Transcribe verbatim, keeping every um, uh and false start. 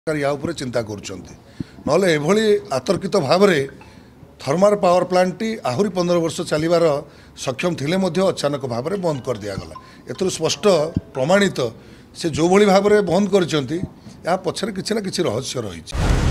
या उपरे चिंता करुँच आतर्कित भाव में थर्माल पावर प्लांट टी आहरी पंद्रह वर्ष चलिबार सक्षम थिले मध्य अचानक भाव में बंद कर दिगला एथर स्पष्ट प्रमाणित से जो भली भाव में बंद कर पछरे किसी ना किसी रहस्य रही।